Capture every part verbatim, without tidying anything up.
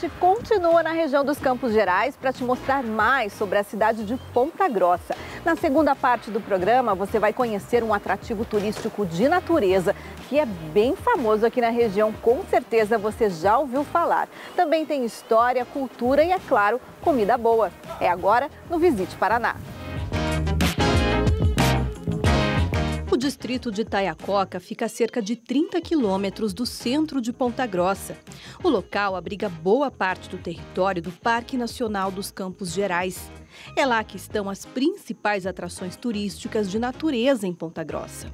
gente continua na região dos Campos Gerais para te mostrar mais sobre a cidade de Ponta Grossa. Na segunda parte do programa, você vai conhecer um atrativo turístico de natureza que é bem famoso aqui na região, com certeza você já ouviu falar. Também tem história, cultura e, é claro, comida boa. É agora no Visite Paraná. O distrito de Taiacoca fica a cerca de trinta quilômetros do centro de Ponta Grossa. O local abriga boa parte do território do Parque Nacional dos Campos Gerais. É lá que estão as principais atrações turísticas de natureza em Ponta Grossa.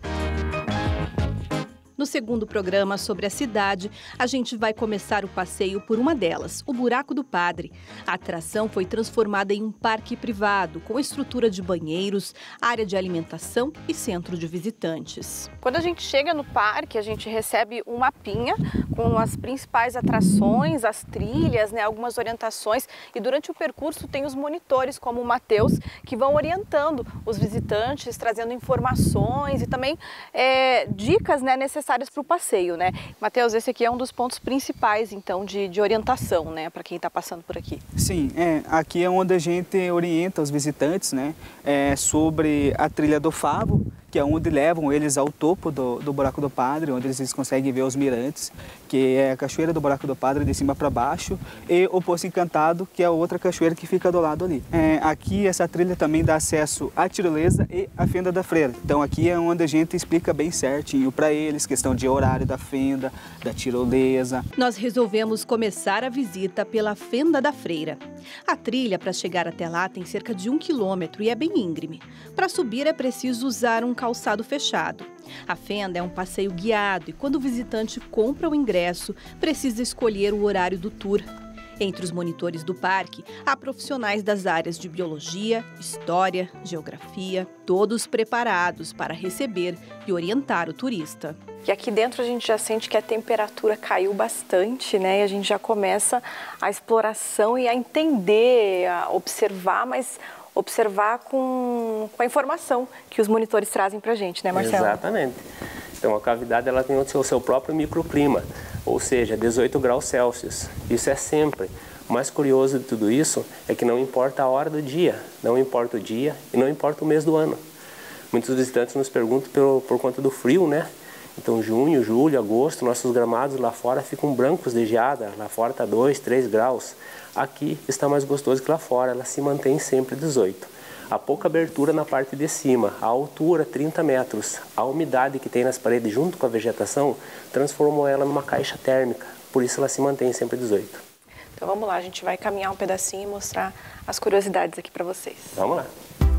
No segundo programa sobre a cidade, a gente vai começar o passeio por uma delas, o Buraco do Padre. A atração foi transformada em um parque privado, com estrutura de banheiros, área de alimentação e centro de visitantes. Quando a gente chega no parque, a gente recebe um mapinha com as principais atrações, as trilhas, né, algumas orientações. E durante o percurso tem os monitores, como o Matheus, que vão orientando os visitantes, trazendo informações e também é, dicas, né, necessárias para o passeio, né? Matheus, esse aqui é um dos pontos principais, então, de, de orientação, né, para quem está passando por aqui. Sim, é, aqui é onde a gente orienta os visitantes, né, é, sobre a trilha do Favo, que é onde levam eles ao topo do, do Buraco do Padre, onde eles conseguem ver os mirantes, que é a cachoeira do Buraco do Padre de cima para baixo, e o Poço Encantado, que é a outra cachoeira que fica do lado ali. É, aqui essa trilha também dá acesso à tirolesa e à Fenda da Freira. Então aqui é onde a gente explica bem certinho para eles, questão de horário da fenda, da tirolesa. Nós resolvemos começar a visita pela Fenda da Freira. A trilha para chegar até lá tem cerca de um quilômetro e é bem íngreme. Para subir é preciso usar um calçado fechado. A fenda é um passeio guiado e quando o visitante compra o ingresso, precisa escolher o horário do tour. Entre os monitores do parque, há profissionais das áreas de biologia, história, geografia, todos preparados para receber e orientar o turista. E aqui dentro a gente já sente que a temperatura caiu bastante, né? E a gente já começa a exploração e a entender, a observar, mas observar com, com a informação que os monitores trazem para a gente, né, Marcelo? Exatamente. Então a cavidade ela tem o seu, o seu próprio microclima, ou seja, dezoito graus Celsius. Isso é sempre. O mais curioso de tudo isso é que não importa a hora do dia, não importa o dia e não importa o mês do ano. Muitos visitantes nos perguntam por, por conta do frio, né? Então junho, julho, agosto, nossos gramados lá fora ficam brancos de geada, lá fora está dois, três graus. Aqui está mais gostoso que lá fora, ela se mantém sempre dezoito. Há pouca abertura na parte de cima, a altura trinta metros. A umidade que tem nas paredes junto com a vegetação transformou ela numa caixa térmica, por isso ela se mantém sempre dezoito. Então vamos lá, a gente vai caminhar um pedacinho e mostrar as curiosidades aqui para vocês. Vamos lá.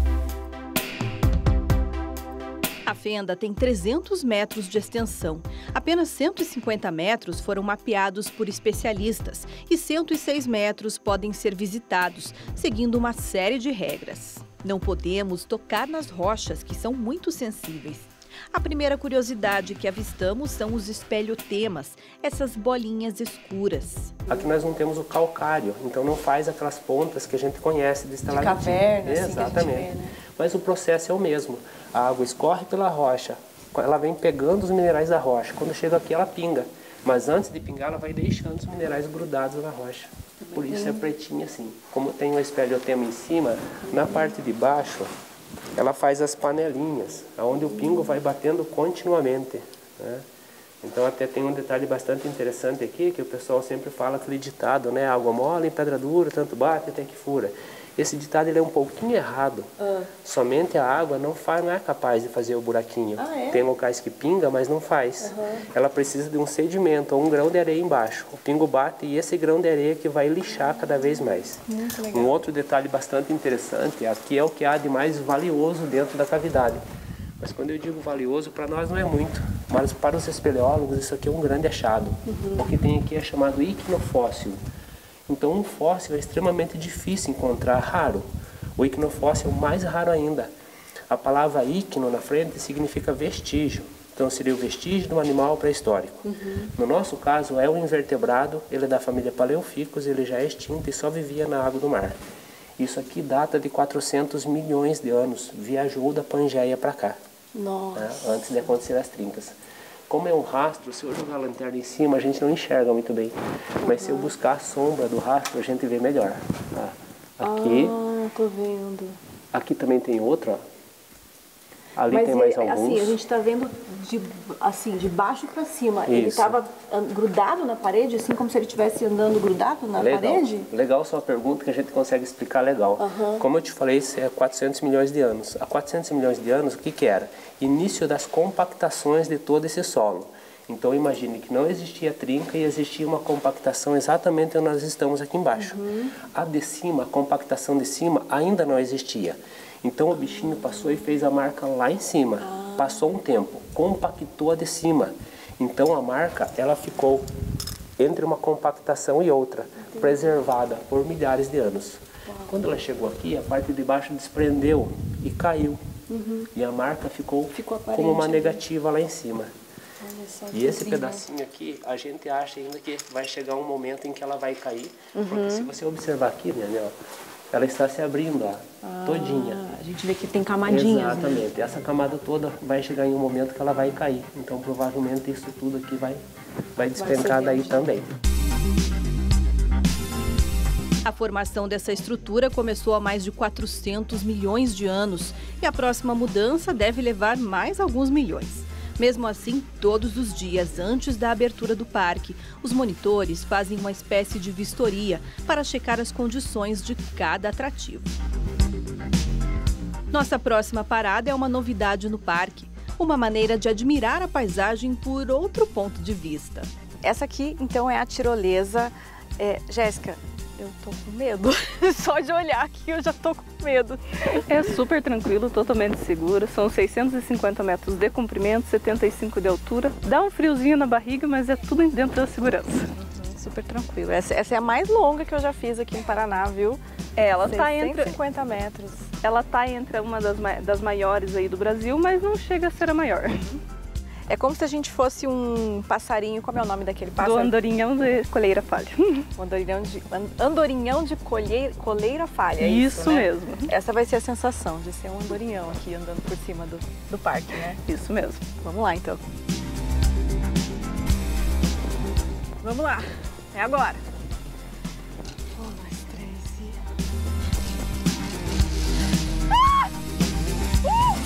A fenda tem trezentos metros de extensão. Apenas cento e cinquenta metros foram mapeados por especialistas e cento e seis metros podem ser visitados, seguindo uma série de regras. Não podemos tocar nas rochas, que são muito sensíveis. A primeira curiosidade que avistamos são os espelhotemas, essas bolinhas escuras. Aqui nós não temos o calcário, então não faz aquelas pontas que a gente conhece de estalactite. De caverna, assim, exatamente. Que a gente vê, né? Mas o processo é o mesmo. A água escorre pela rocha, ela vem pegando os minerais da rocha. Quando chega aqui ela pinga, mas antes de pingar ela vai deixando os minerais grudados na rocha. Por isso é pretinha assim. Como tem um espelhotema em cima, na parte de baixo ela faz as panelinhas, onde o pingo vai batendo continuamente, né? Então até tem um detalhe bastante interessante aqui, que o pessoal sempre fala aquele ditado, né? Água mole em pedra dura, tanto bate até que fura. Esse ditado ele é um pouquinho errado. Ah. Somente a água não, faz, não é capaz de fazer o buraquinho. Ah, é? Tem locais que pinga, mas não faz. Uhum. Ela precisa de um sedimento ou um grão de areia embaixo. O pingo bate e esse grão de areia que vai lixar cada vez mais. Muito legal. Um outro detalhe bastante interessante, aqui é o que há de mais valioso dentro da cavidade. Mas quando eu digo valioso, para nós não é muito. Mas para os espeleólogos isso aqui é um grande achado. Uhum. O que tem aqui é chamado iquinofóssil. Então um fóssil é extremamente difícil encontrar, raro. O iquinofóssil é o mais raro ainda. A palavra iquino na frente significa vestígio. Então seria o vestígio de um animal pré-histórico. Uhum. No nosso caso é um invertebrado, ele é da família Paleoficus, ele já é extinto e só vivia na água do mar. Isso aqui data de quatrocentos milhões de anos, viajou da Pangeia para cá. Nossa. Né, antes de acontecer as trincas. Como é um rastro, se eu jogar a lanterna em cima, a gente não enxerga muito bem. Mas se eu buscar a sombra do rastro, a gente vê melhor. Tá? Aqui. Ah, tô vendo. Aqui também tem outro, ó. Ali Mas tem mais ele, alguns. assim, a gente tá vendo de, assim, de baixo para cima. Isso. Ele estava grudado na parede, assim como se ele estivesse andando grudado na legal. parede? Legal sua pergunta, que a gente consegue explicar legal. Uhum. Como eu te falei, isso é quatrocentos milhões de anos. Há quatrocentos milhões de anos, o que que era? Início das compactações de todo esse solo. Então imagine que não existia trinca e existia uma compactação exatamente onde nós estamos aqui embaixo. Uhum. A de cima, a compactação de cima ainda não existia. Então o bichinho passou e fez a marca lá em cima. Ah. Passou um tempo, compactou a de cima. Então a marca, ela ficou entre uma compactação e outra, entendi, preservada por milhares de anos. Uau. Quando ela chegou aqui, a parte de baixo desprendeu e caiu. Uhum. E a marca ficou, ficou como uma negativa lá em cima. E esse pedacinho aqui, a gente acha ainda que vai chegar um momento em que ela vai cair. Uhum. Porque se você observar aqui, né, ela está se abrindo, ó, ah, todinha. A gente vê que tem camadinhas. Exatamente. Né? Essa camada toda vai chegar em um momento que ela vai cair. Então, provavelmente, isso tudo aqui vai, vai despencar daí também. A formação dessa estrutura começou há mais de quatrocentos milhões de anos e a próxima mudança deve levar mais alguns milhões. Mesmo assim, todos os dias antes da abertura do parque, os monitores fazem uma espécie de vistoria para checar as condições de cada atrativo. Nossa próxima parada é uma novidade no parque, uma maneira de admirar a paisagem por outro ponto de vista. Essa aqui, então, é a tirolesa. É, Jéssica, eu tô com medo. Só de olhar aqui eu já tô com medo. É super tranquilo, totalmente seguro. São seiscentos e cinquenta metros de comprimento, setenta e cinco de altura. Dá um friozinho na barriga, mas é tudo dentro da segurança. Uhum, super tranquilo. Essa, essa é a mais longa que eu já fiz aqui em Paraná, viu? É, ela tá entre cento e cinquenta metros. Ela tá entre uma das, das maiores aí do Brasil, mas não chega a ser a maior. É como se a gente fosse um passarinho, como é o nome daquele pássaro? Do andorinhão de coleira falha. O andorinhão de, andorinhão de colheira, coleira falha, é isso, isso né? mesmo. Essa vai ser a sensação de ser um andorinhão aqui andando por cima do, do parque, né? Isso mesmo. Vamos lá, então. Vamos lá, é agora. Um, dois, três e... Ah! Uh!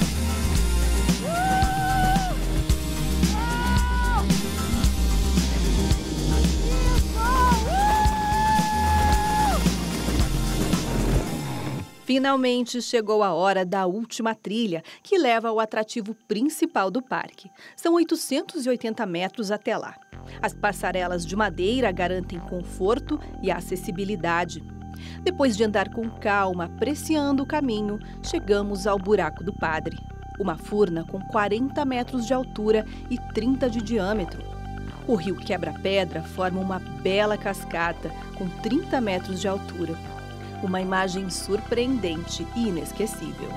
Finalmente chegou a hora da última trilha, que leva ao atrativo principal do parque. São oitocentos e oitenta metros até lá. As passarelas de madeira garantem conforto e acessibilidade. Depois de andar com calma, apreciando o caminho, chegamos ao Buraco do Padre. Uma furna com quarenta metros de altura e trinta de diâmetro. O rio Quebra-Pedra forma uma bela cascata com trinta metros de altura. Uma imagem surpreendente e inesquecível.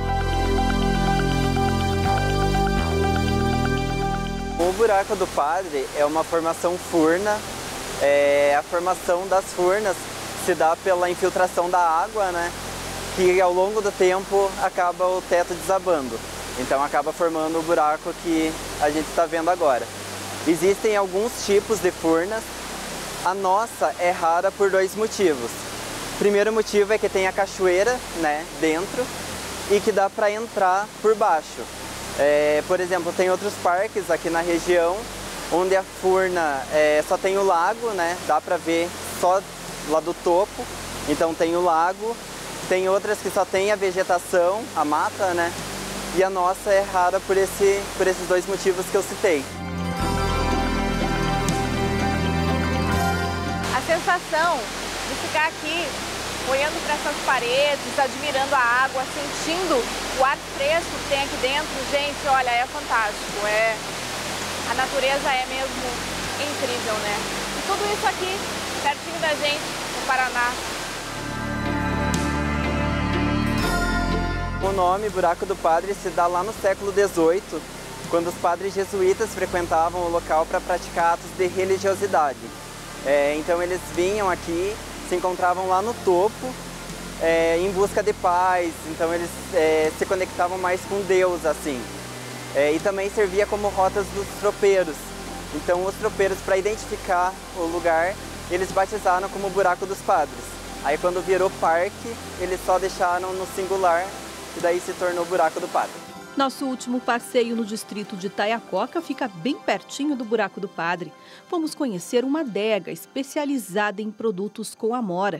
O Buraco do Padre é uma formação furna. É, a formação das furnas se dá pela infiltração da água, né? Que ao longo do tempo acaba o teto desabando. Então acaba formando o buraco que a gente está vendo agora. Existem alguns tipos de furnas. A nossa é rara por dois motivos. O primeiro motivo é que tem a cachoeira, né, dentro e que dá para entrar por baixo. É, por exemplo, tem outros parques aqui na região onde a furna é, só tem o lago, né, dá para ver só lá do topo, então tem o lago. Tem outras que só tem a vegetação, a mata, né, e a nossa é rara por, esse, por esses dois motivos que eu citei. A sensação de ficar aqui, olhando para essas paredes, admirando a água, sentindo o ar fresco que tem aqui dentro, gente, olha, é fantástico. É... A natureza é mesmo incrível, né? E tudo isso aqui, pertinho da gente, no Paraná. O nome Buraco do Padre se dá lá no século dezoito, quando os padres jesuítas frequentavam o local para praticar atos de religiosidade. É, então eles vinham aqui, se encontravam lá no topo, é, em busca de paz, então eles é, se conectavam mais com Deus, assim. É, e também servia como rotas dos tropeiros. Então os tropeiros, para identificar o lugar, eles batizaram como Buraco dos Padres. Aí quando virou parque, eles só deixaram no singular e daí se tornou Buraco do Padre. Nosso último passeio no distrito de Taiacoca fica bem pertinho do Buraco do Padre. Vamos conhecer uma adega especializada em produtos com amora.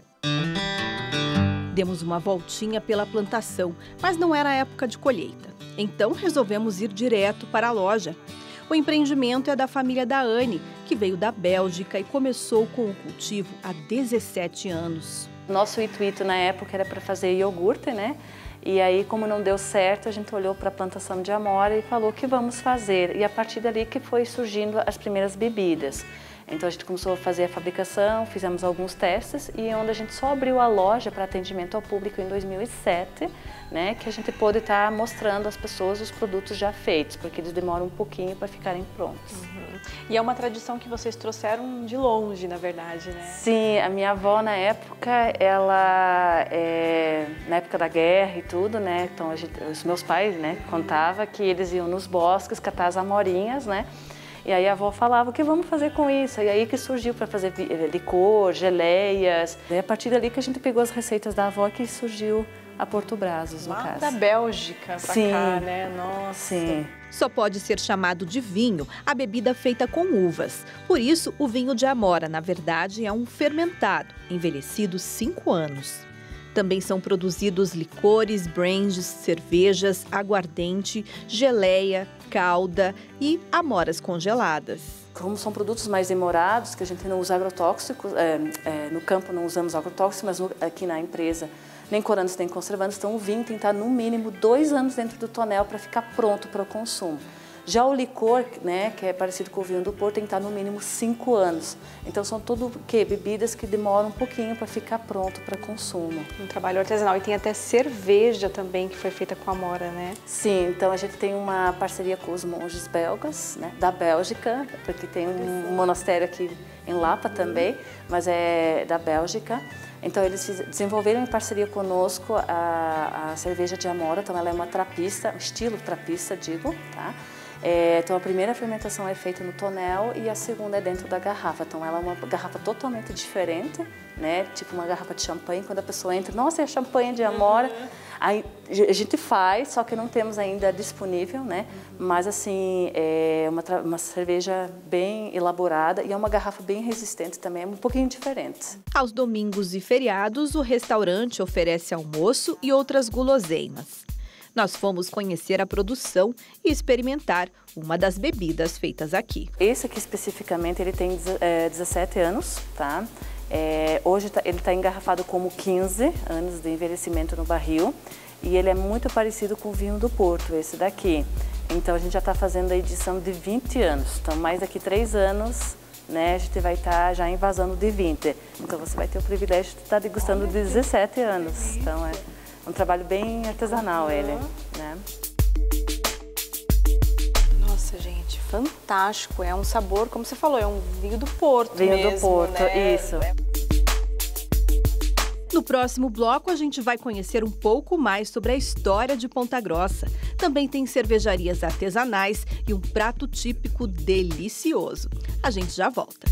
Demos uma voltinha pela plantação, mas não era época de colheita. Então resolvemos ir direto para a loja. O empreendimento é da família da Anne, que veio da Bélgica e começou com o cultivo há dezessete anos. Nosso intuito na época era para fazer iogurte, né? E aí, como não deu certo, a gente olhou para a plantação de amora e falou que vamos fazer. E a partir dali que foi surgindo as primeiras bebidas. Então a gente começou a fazer a fabricação, fizemos alguns testes e onde a gente só abriu a loja para atendimento ao público em dois mil e sete, né, que a gente pôde estar mostrando às pessoas os produtos já feitos, porque eles demoram um pouquinho para ficarem prontos. Uhum. E é uma tradição que vocês trouxeram de longe, na verdade, né? Sim, a minha avó na época, ela, é, na época da guerra e tudo, né, então a gente, os meus pais, né, contavam que eles iam nos bosques catar as amorinhas, né, e aí a avó falava, o que vamos fazer com isso? E aí que surgiu para fazer licor, geleias. E a partir dali que a gente pegou as receitas da avó que surgiu a Porto Brazos, no Lá caso. da Bélgica pra Sim. cá, né? Nossa. Sim. Só pode ser chamado de vinho a bebida feita com uvas. Por isso, o vinho de amora, na verdade, é um fermentado, envelhecido cinco anos. Também são produzidos licores, brands, cervejas, aguardente, geleia, calda e amoras congeladas. Como são produtos mais demorados, que a gente não usa agrotóxicos, é, é, no campo não usamos agrotóxicos, mas no, aqui na empresa nem corantes nem conservantes, então o vinho tem que estar no mínimo dois anos dentro do tonel para ficar pronto para o consumo. Já o licor, né, que é parecido com o vinho do Porto, tem que estar no mínimo cinco anos. Então são tudo que bebidas que demoram um pouquinho para ficar pronto para consumo. Um trabalho artesanal. E tem até cerveja também que foi feita com amora, né? Sim, então a gente tem uma parceria com os monges belgas, né, da Bélgica, porque tem um monastério aqui em Lapa também, mas é da Bélgica. Então eles desenvolveram em parceria conosco a, a cerveja de amora, então ela é uma trapista, estilo trapista, digo, tá? É, então a primeira fermentação é feita no tonel e a segunda é dentro da garrafa. Então ela é uma garrafa totalmente diferente, né? Tipo uma garrafa de champanhe. Quando a pessoa entra, nossa, é champanhe de amora. Uhum. Aí a gente faz, só que não temos ainda disponível, né? Uhum. Mas assim, é uma, uma cerveja bem elaborada e é uma garrafa bem resistente também, é um pouquinho diferente. Aos domingos e feriados, o restaurante oferece almoço e outras guloseimas. Nós fomos conhecer a produção e experimentar uma das bebidas feitas aqui. Esse aqui especificamente, ele tem é, dezessete anos, tá? É, hoje tá, ele está engarrafado como quinze anos de envelhecimento no barril e ele é muito parecido com o vinho do Porto, esse daqui. Então a gente já está fazendo a edição de vinte anos, então mais daqui três anos, né, a gente vai estar tá já invasando de vinte. Então você vai ter o privilégio de estar tá degustando dezessete anos, então é um trabalho bem artesanal, uhum. ele, né? Nossa, gente, fantástico. É um sabor, como você falou, é um vinho do Porto Vinho mesmo, do Porto, né? isso. No próximo bloco, a gente vai conhecer um pouco mais sobre a história de Ponta Grossa. Também tem cervejarias artesanais e um prato típico delicioso. A gente já volta.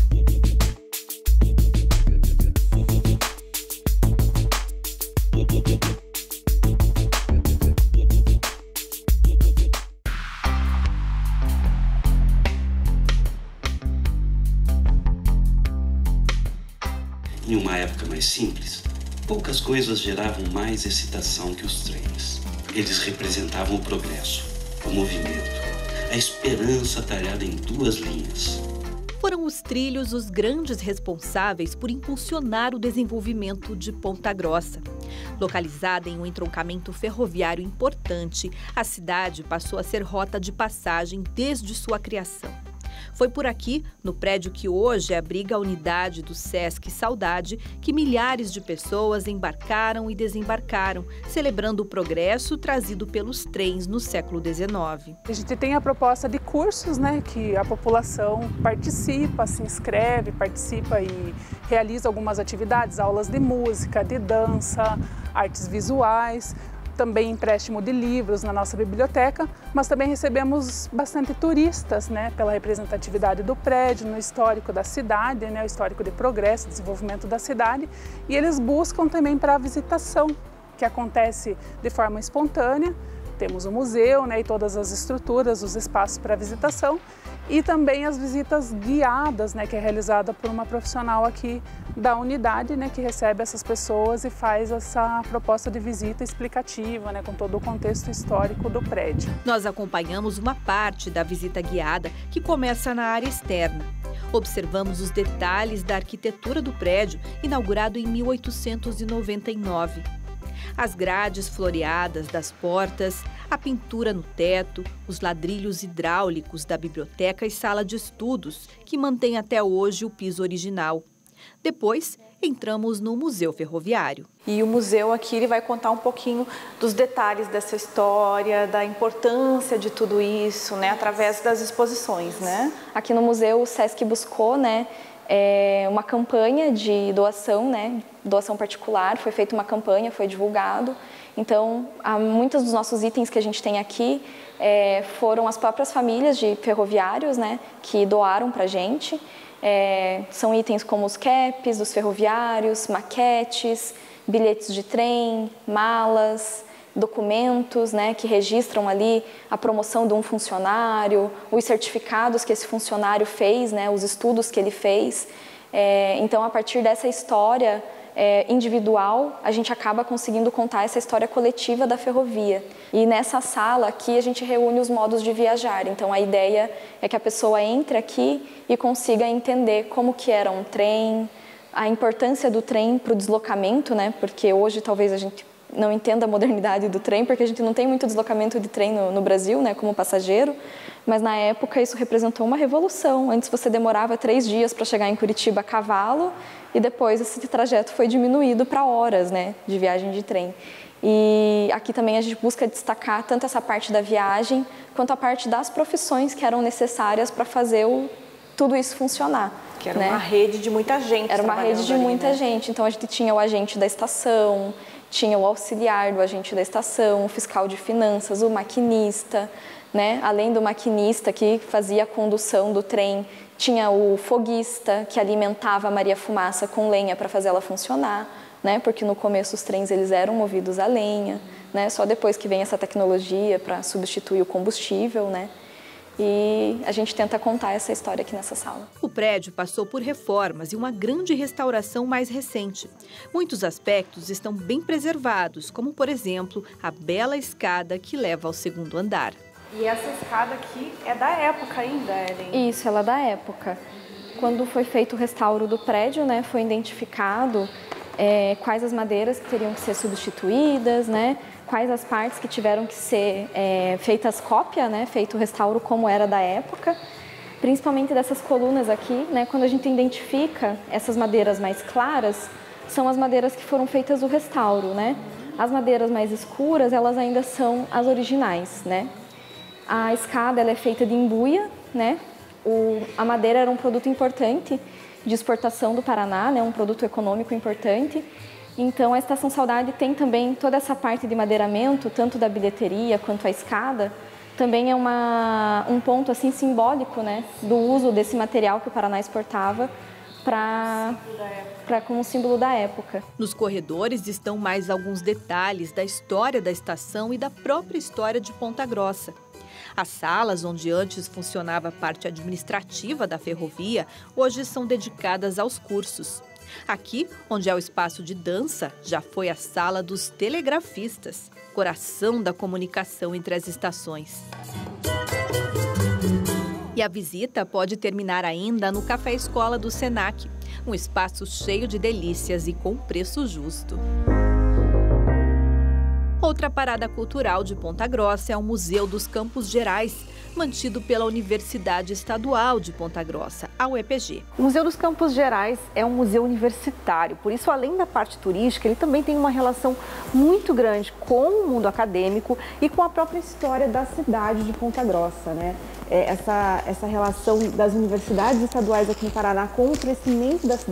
Em uma época mais simples, poucas coisas geravam mais excitação que os trens. Eles representavam o progresso, o movimento, a esperança talhada em duas linhas. Foram os trilhos os grandes responsáveis por impulsionar o desenvolvimento de Ponta Grossa. Localizada em um entroncamento ferroviário importante, a cidade passou a ser rota de passagem desde sua criação. Foi por aqui, no prédio que hoje abriga a unidade do Sesc Saudade, que milhares de pessoas embarcaram e desembarcaram, celebrando o progresso trazido pelos trens no século dezenove. A gente tem a proposta de cursos, né, que a população participa, se inscreve, participa e realiza algumas atividades, aulas de música, de dança, artes visuais. também empréstimo de livros na nossa biblioteca, mas também recebemos bastante turistas, né, pela representatividade do prédio, no histórico da cidade, né, o histórico de progresso, desenvolvimento da cidade, e eles buscam também para a visitação, que acontece de forma espontânea. Temos o museu, né, e todas as estruturas, os espaços para visitação, e também as visitas guiadas, né, que é realizada por uma profissional aqui da unidade, né, que recebe essas pessoas e faz essa proposta de visita explicativa, né, com todo o contexto histórico do prédio. Nós acompanhamos uma parte da visita guiada que começa na área externa. Observamos os detalhes da arquitetura do prédio, inaugurado em mil oitocentos e noventa e nove. As grades floreadas das portas, a pintura no teto, os ladrilhos hidráulicos da biblioteca e sala de estudos, que mantém até hoje o piso original. Depois, entramos no Museu Ferroviário. E o museu aqui ele vai contar um pouquinho dos detalhes dessa história, da importância de tudo isso, né, através das exposições, né? Aqui no museu o Sesc buscou, né, é uma campanha de doação, né, doação particular, foi feita uma campanha, foi divulgado. Então, há muitos dos nossos itens que a gente tem aqui é, foram as próprias famílias de ferroviários, né, que doaram para a gente. É, são itens como os caps dos ferroviários, maquetes, bilhetes de trem, malas, documentos, né, que registram ali a promoção de um funcionário, os certificados que esse funcionário fez, né, os estudos que ele fez. É, então, a partir dessa história é, individual, a gente acaba conseguindo contar essa história coletiva da ferrovia. E nessa sala aqui a gente reúne os modos de viajar. Então, a ideia é que a pessoa entre aqui e consiga entender como que era um trem, a importância do trem para o deslocamento, né, porque hoje talvez a gente não entenda a modernidade do trem, porque a gente não tem muito deslocamento de trem no, no Brasil, né, como passageiro, mas na época isso representou uma revolução. Antes você demorava três dias para chegar em Curitiba a cavalo e depois esse trajeto foi diminuído para horas, né, de viagem de trem. E aqui também a gente busca destacar tanto essa parte da viagem quanto a parte das profissões que eram necessárias para fazer o, tudo isso funcionar. Que era, né? uma rede de muita gente. Era uma rede de ali, muita né? gente. Então a gente tinha o agente da estação, tinha o auxiliar do agente da estação, o fiscal de finanças, o maquinista, né? Além do maquinista que fazia a condução do trem, tinha o foguista que alimentava a Maria Fumaça com lenha para fazer ela funcionar, né? Porque no começo os trens eles eram movidos a lenha, né? Só depois que vem essa tecnologia para substituir o combustível, né? E a gente tenta contar essa história aqui nessa sala. O prédio passou por reformas e uma grande restauração mais recente. Muitos aspectos estão bem preservados, como, por exemplo, a bela escada que leva ao segundo andar. E essa escada aqui é da época ainda, Ellen? Isso, ela é da época. Quando foi feito o restauro do prédio, né, foi identificado é, quais as madeiras que teriam que ser substituídas, né? Quais as partes que tiveram que ser é, feitas cópia, né, feito o restauro como era da época, principalmente dessas colunas aqui, né, quando a gente identifica essas madeiras mais claras, são as madeiras que foram feitas o restauro, né? As madeiras mais escuras, elas ainda são as originais, né? A escada, ela é feita de embuia, né? O, a madeira era um produto importante de exportação do Paraná, né, um produto econômico importante. Então, a Estação Saudade tem também toda essa parte de madeiramento, tanto da bilheteria quanto a escada. Também é uma, um ponto assim, simbólico, né, do uso desse material que o Paraná exportava para como símbolo da época. Nos corredores estão mais alguns detalhes da história da estação e da própria história de Ponta Grossa. As salas onde antes funcionava a parte administrativa da ferrovia, hoje são dedicadas aos cursos. Aqui, onde é o espaço de dança, já foi a sala dos telegrafistas, coração da comunicação entre as estações. E a visita pode terminar ainda no Café Escola do Senac, um espaço cheio de delícias e com preço justo. Outra parada cultural de Ponta Grossa é o Museu dos Campos Gerais, mantido pela Universidade Estadual de Ponta Grossa, a U E P G. O Museu dos Campos Gerais é um museu universitário, por isso, além da parte turística, ele também tem uma relação muito grande com o mundo acadêmico e com a própria história da cidade de Ponta Grossa, né? É, essa, essa relação das universidades estaduais aqui no Paraná com o crescimento das cidades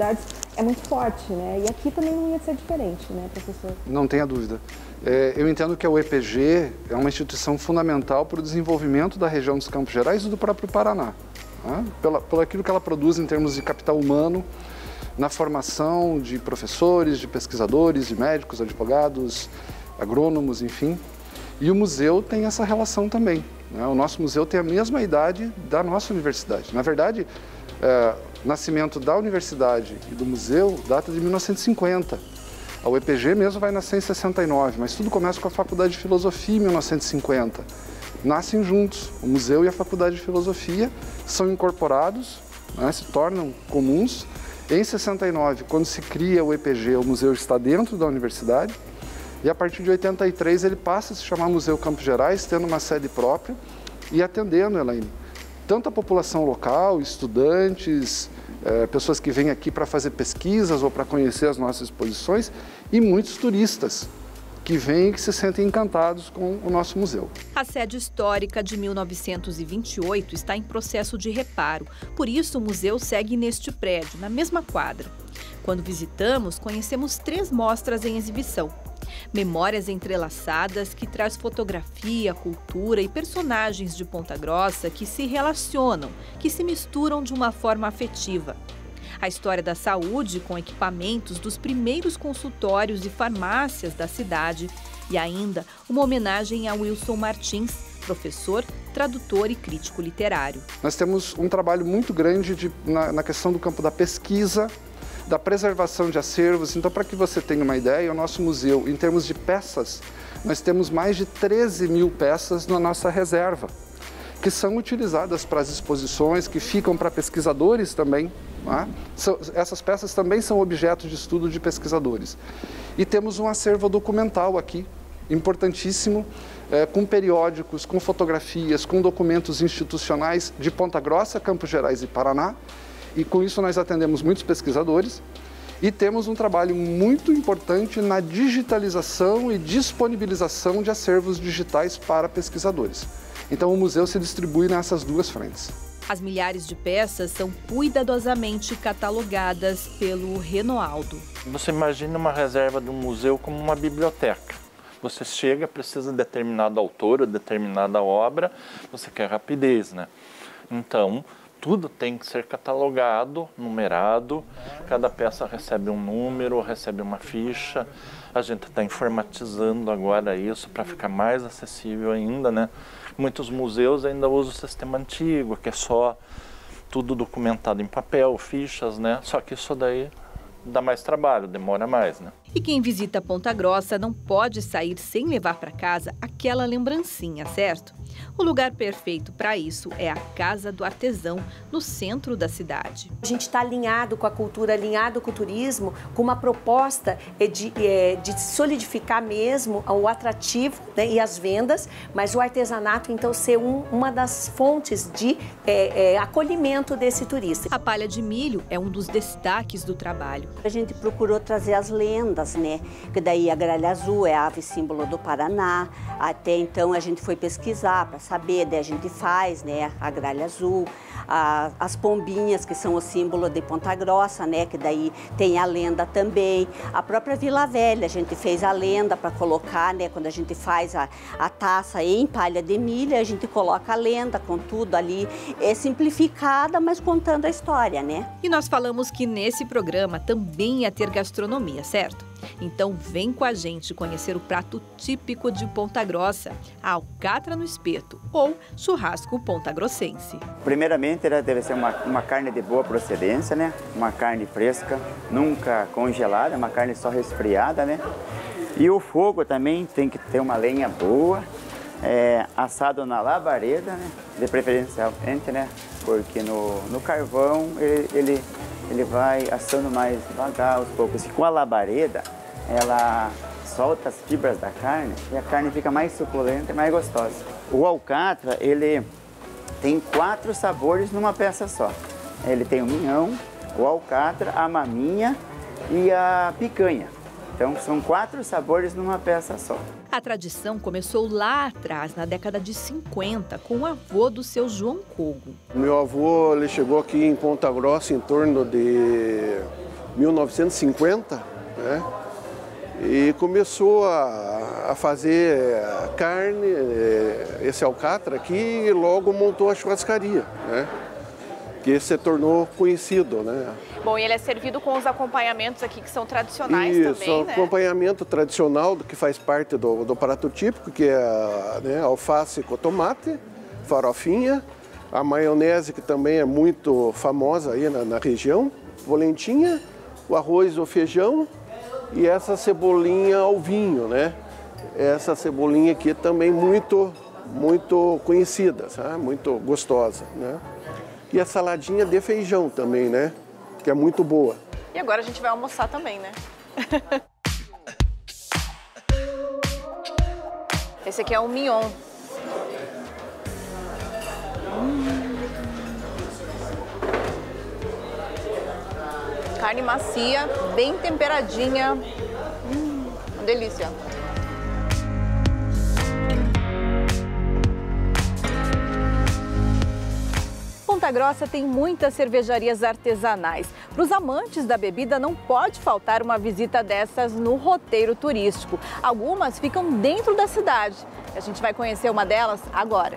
é muito forte, né? E aqui também não ia ser diferente, né, professor? Não tenha dúvida. É, eu entendo que a U E P G é uma instituição fundamental para o desenvolvimento da região dos Campos Gerais e do próprio Paraná, né? Pela, pelo aquilo que ela produz em termos de capital humano, na formação de professores, de pesquisadores, de médicos, advogados, agrônomos, enfim. E o museu tem essa relação também, né? O nosso museu tem a mesma idade da nossa universidade. Na verdade, é, o nascimento da universidade e do museu data de mil novecentos e cinquenta. A U E P G mesmo vai nascer em sessenta e nove, mas tudo começa com a Faculdade de Filosofia em mil novecentos e cinquenta. Nascem juntos, o museu e a Faculdade de Filosofia são incorporados, né, se tornam comuns. Em sessenta e nove, quando se cria o U E P G, o museu está dentro da universidade. E a partir de oitenta e três ele passa a se chamar Museu Campos Gerais, tendo uma sede própria e atendendo, Elaine, tanto a população local, estudantes, é, pessoas que vêm aqui para fazer pesquisas ou para conhecer as nossas exposições e muitos turistas que vêm e que se sentem encantados com o nosso museu. A sede histórica de mil novecentos e vinte e oito está em processo de reparo, por isso o museu segue neste prédio, na mesma quadra. Quando visitamos, conhecemos três mostras em exibição. Memórias Entrelaçadas, que traz fotografia, cultura e personagens de Ponta Grossa que se relacionam, que se misturam de uma forma afetiva. A história da saúde, com equipamentos dos primeiros consultórios e farmácias da cidade. E ainda uma homenagem a Wilson Martins, professor, tradutor e crítico literário. Nós temos um trabalho muito grande de, na, na questão do campo da pesquisa, da preservação de acervos. Então, para que você tenha uma ideia, o nosso museu, em termos de peças, nós temos mais de treze mil peças na nossa reserva, que são utilizadas para as exposições, que ficam para pesquisadores também. Né? Essas peças também são objetos de estudo de pesquisadores. E temos um acervo documental aqui, importantíssimo, é, com periódicos, com fotografias, com documentos institucionais de Ponta Grossa, Campos Gerais e Paraná. E com isso nós atendemos muitos pesquisadores e temos um trabalho muito importante na digitalização e disponibilização de acervos digitais para pesquisadores. Então o museu se distribui nessas duas frentes. As milhares de peças são cuidadosamente catalogadas pelo Renoaldo. Você imagina uma reserva de um museu como uma biblioteca. Você chega, precisa de determinado autor ou determinada obra, você quer rapidez, né? Então, tudo tem que ser catalogado, numerado, cada peça recebe um número, recebe uma ficha. A gente está informatizando agora isso para ficar mais acessível ainda, né? Muitos museus ainda usam o sistema antigo, que é só tudo documentado em papel, fichas, né? Só que isso daí dá mais trabalho, demora mais, né? E quem visita Ponta Grossa não pode sair sem levar para casa aquela lembrancinha, certo? O lugar perfeito para isso é a Casa do Artesão, no centro da cidade. A gente está alinhado com a cultura, alinhado com o turismo, com uma proposta de, de solidificar mesmo o atrativo, né, e as vendas, mas o artesanato, então, ser um, uma das fontes de é, é, acolhimento desse turista. A palha de milho é um dos destaques do trabalho. A gente procurou trazer as lendas, né? Que daí a gralha azul é a ave símbolo do Paraná. Até então a gente foi pesquisar para saber, daí a gente faz, né, a gralha azul, a, as pombinhas, que são o símbolo de Ponta Grossa, né, que daí tem a lenda também. A própria Vila Velha, a gente fez a lenda para colocar, né, quando a gente faz a, a taça em palha de milho, a gente coloca a lenda com tudo ali, é simplificada, mas contando a história, né. E nós falamos que nesse programa também ia ter gastronomia, certo? Então vem com a gente conhecer o prato típico de Ponta Grossa, a alcatra no espeto ou churrasco pontagrossense. Primeiramente, ela deve ser uma, uma carne de boa procedência, né? Uma carne fresca, nunca congelada, uma carne só resfriada, né? E o fogo também tem que ter uma lenha boa, é, assado na labareda, né? De preferencialmente, né? Porque no, no carvão ele, ele ele vai assando mais devagar, aos poucos. Com a labareda, ela solta as fibras da carne e a carne fica mais suculenta e mais gostosa. O alcatra, ele tem quatro sabores numa peça só. Ele tem o minhão, o alcatra, a maminha e a picanha. Então, são quatro sabores numa peça só. A tradição começou lá atrás, na década de cinquenta, com o avô do seu João Cogo. Meu avô ele chegou aqui em Ponta Grossa em torno de mil novecentos e cinquenta, né? E começou a, a fazer carne, esse alcatra aqui, e logo montou a churrascaria, né? Que se tornou conhecido, né? Bom, e ele é servido com os acompanhamentos aqui que são tradicionais Isso, também, né? acompanhamento tradicional do que faz parte do, do prato típico, que é, né, alface com tomate, farofinha, a maionese, que também é muito famosa aí na, na região, polentinha, o arroz ou feijão e essa cebolinha ao vinho, né? Essa cebolinha aqui também muito, muito conhecida, sabe? Muito gostosa, né? E a saladinha de feijão também, né? Que é muito boa. E agora a gente vai almoçar também, né? Esse aqui é o mignon. Hum. Carne macia, bem temperadinha. Hum, uma delícia. Ponta Grossa tem muitas cervejarias artesanais. Para os amantes da bebida, não pode faltar uma visita dessas no roteiro turístico. Algumas ficam dentro da cidade. A gente vai conhecer uma delas agora.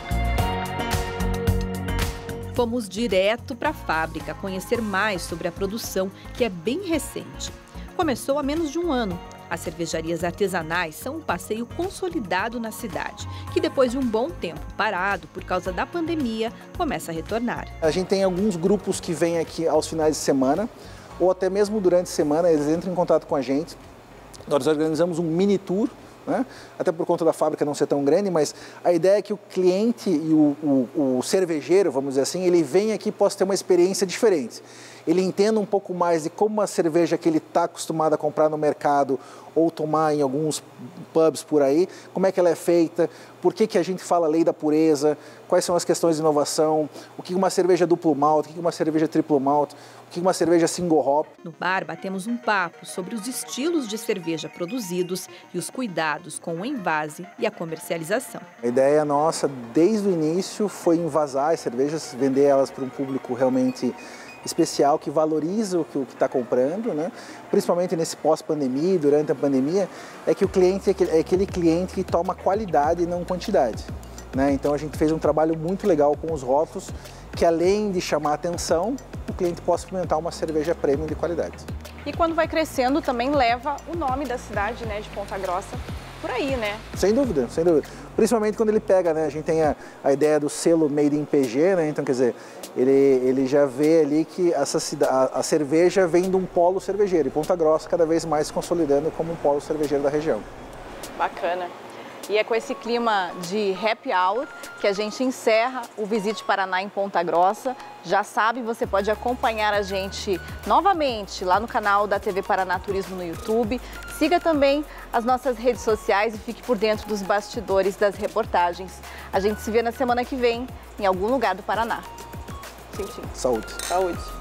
Fomos direto para a fábrica conhecer mais sobre a produção, que é bem recente. Começou há menos de um ano. As cervejarias artesanais são um passeio consolidado na cidade, que depois de um bom tempo parado por causa da pandemia, começa a retornar. A gente tem alguns grupos que vêm aqui aos finais de semana, ou até mesmo durante a semana, eles entram em contato com a gente. Nós organizamos um mini tour, né? Até por conta da fábrica não ser tão grande, mas a ideia é que o cliente e o, o, o cervejeiro, vamos dizer assim, ele vem aqui e possa ter uma experiência diferente. Ele entenda um pouco mais de como a cerveja que ele está acostumado a comprar no mercado ou tomar em alguns pubs por aí, como é que ela é feita, por que, que a gente fala lei da pureza, quais são as questões de inovação, o que uma cerveja duplo malt, o que uma cerveja triplo malt, o que uma cerveja single hop. No bar, batemos um papo sobre os estilos de cerveja produzidos e os cuidados com o envase e a comercialização. A ideia nossa, desde o início, foi envasar as cervejas, vender elas para um público realmente especial, que valoriza o que está comprando, né? Principalmente nesse pós-pandemia, durante a pandemia, é que o cliente é aquele cliente que toma qualidade e não quantidade, né? Então a gente fez um trabalho muito legal com os rótulos, que além de chamar a atenção, o cliente possa experimentar uma cerveja premium de qualidade. E quando vai crescendo também leva o nome da cidade, né, de Ponta Grossa, por aí, né? Sem dúvida, sem dúvida. Principalmente quando ele pega, né? A gente tem a, a ideia do selo Made in P G, né? Então, quer dizer, ele, ele já vê ali que essa, a, a cerveja vem de um polo cervejeiro. E Ponta Grossa cada vez mais se consolidando como um polo cervejeiro da região. Bacana. E é com esse clima de happy hour que a gente encerra o Visite Paraná em Ponta Grossa. Já sabe, você pode acompanhar a gente novamente lá no canal da T V Paraná Turismo no YouTube. Siga também as nossas redes sociais e fique por dentro dos bastidores das reportagens. A gente se vê na semana que vem, em algum lugar do Paraná. Tchim, tchim. Saúde. Saúde.